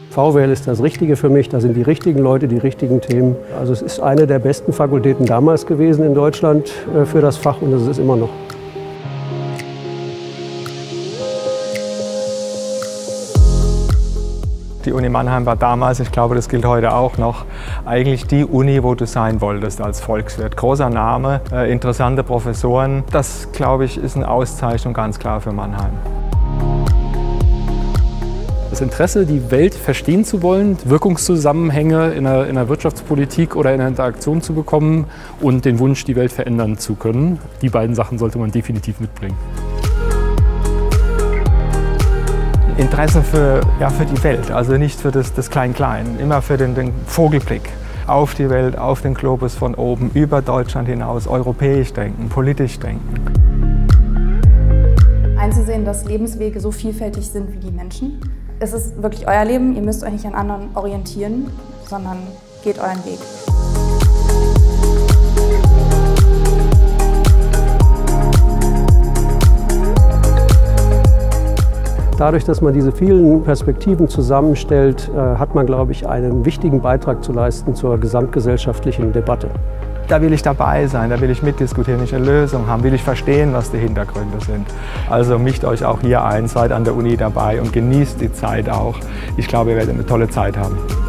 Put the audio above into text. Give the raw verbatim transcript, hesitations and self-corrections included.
V W L ist das Richtige für mich, da sind die richtigen Leute, die richtigen Themen. Also es ist eine der besten Fakultäten damals gewesen in Deutschland für das Fach und das ist es immer noch. Die Uni Mannheim war damals, ich glaube, das gilt heute auch noch, eigentlich die Uni, wo du sein wolltest als Volkswirt. Großer Name, äh, interessante Professoren. Das, glaube ich, ist eine Auszeichnung ganz klar für Mannheim. Das Interesse, die Welt verstehen zu wollen, Wirkungszusammenhänge in der, in der Wirtschaftspolitik oder in der Interaktion zu bekommen und den Wunsch, die Welt verändern zu können. Die beiden Sachen sollte man definitiv mitbringen. Interesse für, ja, für die Welt, also nicht für das, das Klein-Klein, immer für den, den Vogelblick auf die Welt, auf den Globus von oben, über Deutschland hinaus, europäisch denken, politisch denken. Einzusehen, dass Lebenswege so vielfältig sind wie die Menschen. Es ist wirklich euer Leben, ihr müsst euch nicht an anderen orientieren, sondern geht euren Weg. Dadurch, dass man diese vielen Perspektiven zusammenstellt, hat man, glaube ich, einen wichtigen Beitrag zu leisten zur gesamtgesellschaftlichen Debatte. Da will ich dabei sein, da will ich mitdiskutieren, ich eine Lösung haben, will ich verstehen, was die Hintergründe sind. Also mischt euch auch hier ein, seid an der Uni dabei und genießt die Zeit auch. Ich glaube, ihr werdet eine tolle Zeit haben.